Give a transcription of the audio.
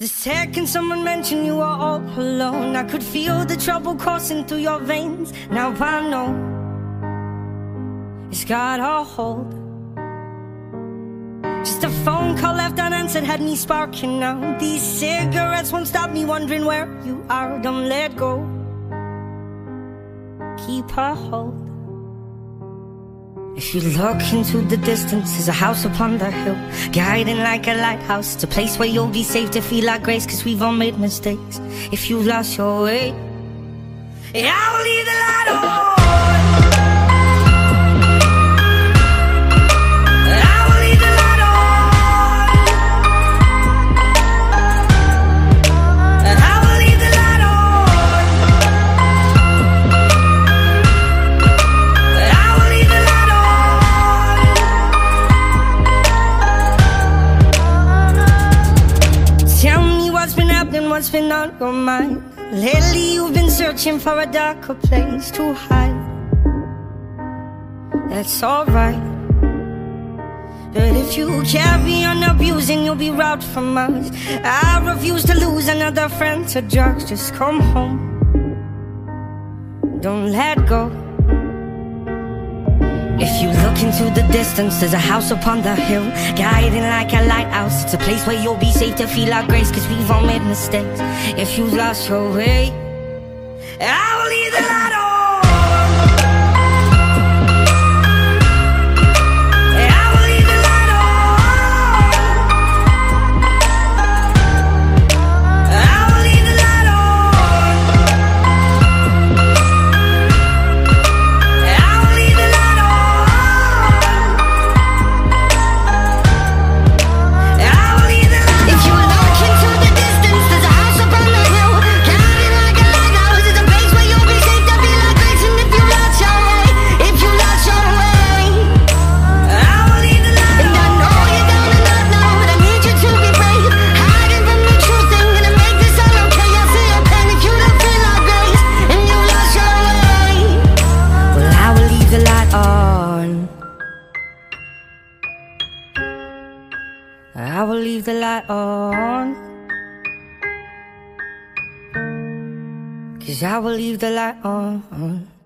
The second someone mentioned you were all alone, I could feel the trouble coursing through your veins. Now I know it's got a hold. Just a phone call left unanswered had me sparking now. These cigarettes won't stop me wondering where you are. Don't let go, keep a hold. If you look into the distance, there's a house upon the hill, guiding like a lighthouse. It's a place where you'll be safe to feel like grace, cause we've all made mistakes. If you lost your way, I will leave the light on. What's been on your mind? Lately you've been searching for a darker place to hide. That's alright, but if you carry on abusing, you'll be robbed from us. I refuse to lose another friend to drugs. Just come home, don't let go. If you look into the distance, there's a house upon the hill, guiding like a lighthouse. It's a place where you'll be safe to feel our grace, cause we've all made mistakes. If you lost your way, I will leave the light on. I will leave the light on, cause I will leave the light on.